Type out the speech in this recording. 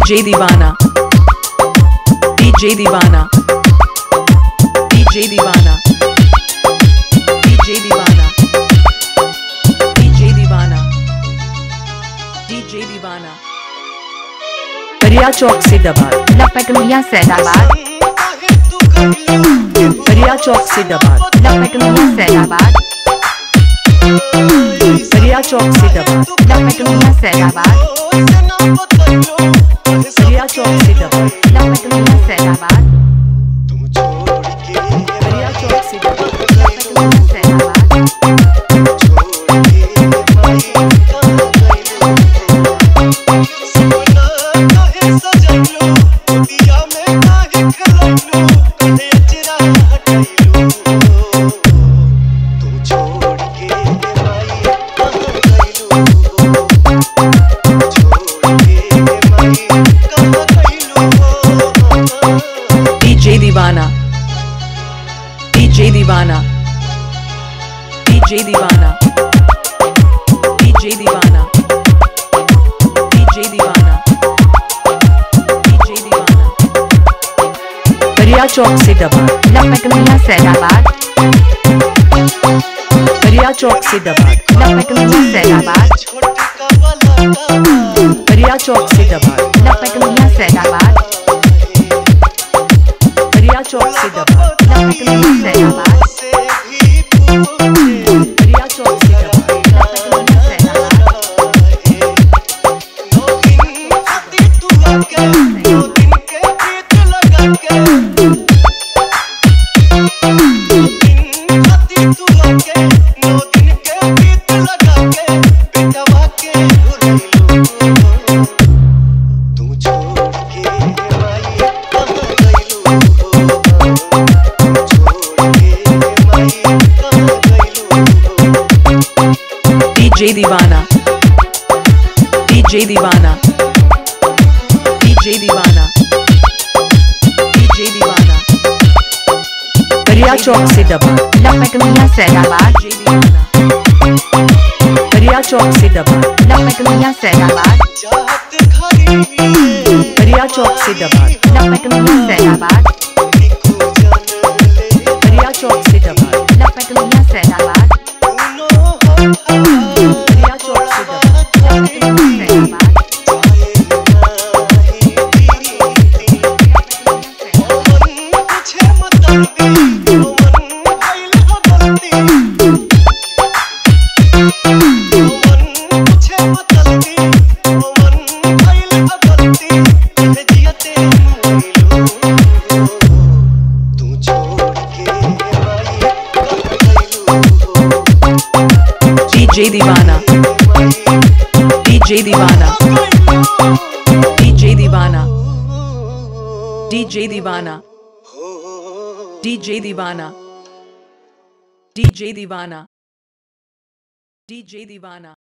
DJ दीवाना DJ दीवाना DJ दीवाना DJ दीवाना DJ दीवाना DJ दीवाना परिया चौक से दबार लपटमिया सैदाबाद परिया चौक से दबार लपटमिया सैदाबाद परिया चौक से दबार लपटमिया सैदाबाद परिया चौक से दबार लपटमिया सैदाबाद परिया चौक से दबार लपटमिया सैदाबाद DJ दीवाना DJ दीवाना DJ दीवाना DJ दीवाना DJ दीवाना DJ दीवाना परिया चौक से दबार लपटमिया सैदाबाद परिया चौक से दबार लपटमिया सैदाबाद परिया चौक से दबार लपटमिया सैदाबाद परिया चौक से दबार लपटमिया सैदाबाद परिया चौक से दबार लपटमिया सैदाबाद DJ दीवाना DJ दीवाना DJ दीवाना DJ दीवाना परिया चौक से दबार लपटमिया सैदाबाद DJ दीवाना परिया चौक से दबार लपटमिया सैदाबाद परिया चौक से दबार लपटमिया सैदाबाद परिया चौक से दबार लपटमिया सैदाबाद परिया चौक से दबार लपटमिया सैदाबाद DJ दीवाना DJ दीवाना DJ दीवाना DJ दीवाना DJ दीवाना DJ दीवाना DJ दीवाना